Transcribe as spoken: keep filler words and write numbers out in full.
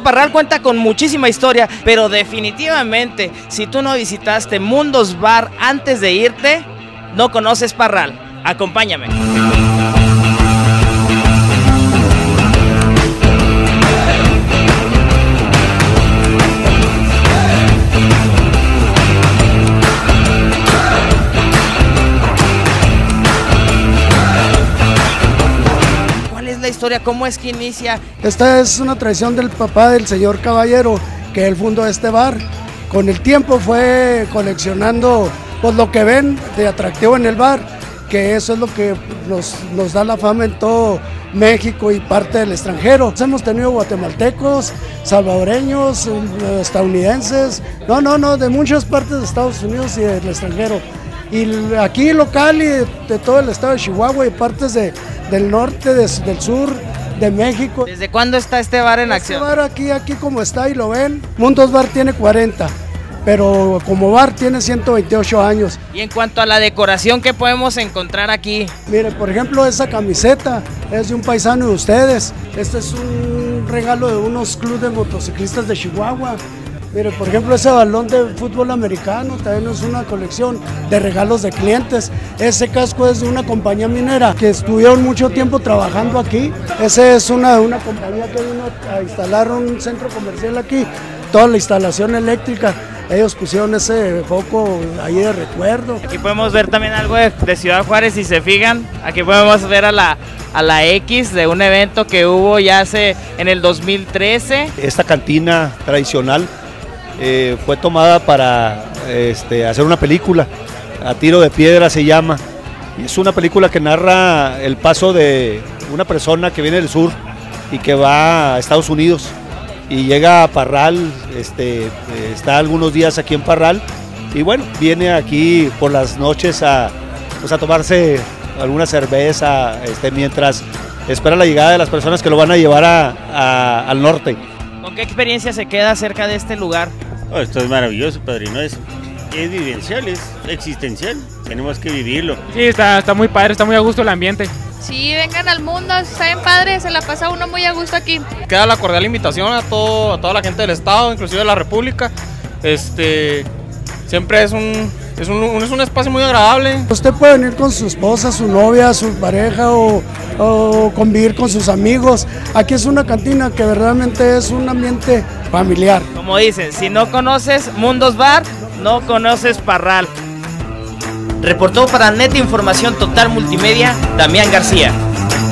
Parral cuenta con muchísima historia, pero definitivamente, si tú no visitaste Mundos Bar antes de irte, no conoces Parral. Acompáñame. La historia, ¿cómo es que inicia? Esta es una tradición del papá del señor Caballero, que él fundó este bar. Con el tiempo fue coleccionando pues, lo que ven de atractivo en el bar, que eso es lo que nos, nos da la fama en todo México y parte del extranjero. Hemos tenido guatemaltecos, salvadoreños, estadounidenses, no, no, no, de muchas partes de Estados Unidos y del extranjero. Y aquí local y de, de todo el estado de Chihuahua y partes de, del norte, de, del sur, de México. ¿Desde cuándo está este bar en este acción? Este bar aquí, aquí como está y lo ven, Mundos Bar tiene cuarenta, pero como bar tiene ciento veintiocho años. Y en cuanto a la decoración, ¿qué podemos encontrar aquí? Miren, por ejemplo, esa camiseta es de un paisano de ustedes. Este es un regalo de unos clubes de motociclistas de Chihuahua. Mire, por ejemplo, ese balón de fútbol americano también es una colección de regalos de clientes. Ese casco es de una compañía minera que estuvieron mucho tiempo trabajando aquí. Ese es una, una compañía que vino a instalar un centro comercial aquí, toda la instalación eléctrica. Ellos pusieron ese foco ahí de recuerdo. Aquí podemos ver también algo de, de Ciudad Juárez, si se fijan. Aquí podemos ver a la, a la X de un evento que hubo ya hace en el dos mil trece. Esta cantina tradicional Eh, fue tomada para este, hacer una película, A Tiro de Piedra se llama, y es una película que narra el paso de una persona que viene del sur y que va a Estados Unidos y llega a Parral, este, está algunos días aquí en Parral y bueno, viene aquí por las noches a, pues a tomarse alguna cerveza este, mientras espera la llegada de las personas que lo van a llevar a, a, al norte. ¿Con qué experiencia se queda cerca de este lugar? Oh, esto es maravilloso, padrino, es, es vivencial, es existencial, tenemos que vivirlo. Sí, está, está muy padre, está muy a gusto el ambiente. Sí, vengan al mundo, está bien padre, se la pasa uno muy a gusto aquí. Queda la cordial invitación a, todo, a toda la gente del estado, inclusive de la república. Este, siempre es un, es, un, es un espacio muy agradable. Usted puede venir con su esposa, su novia, su pareja o, o convivir con sus amigos. Aquí es una cantina que verdaderamente es un ambiente familiar. Como dicen, si no conoces Mundos Bar, no conoces Parral. Reportó para Net Información Total Multimedia, Damián García.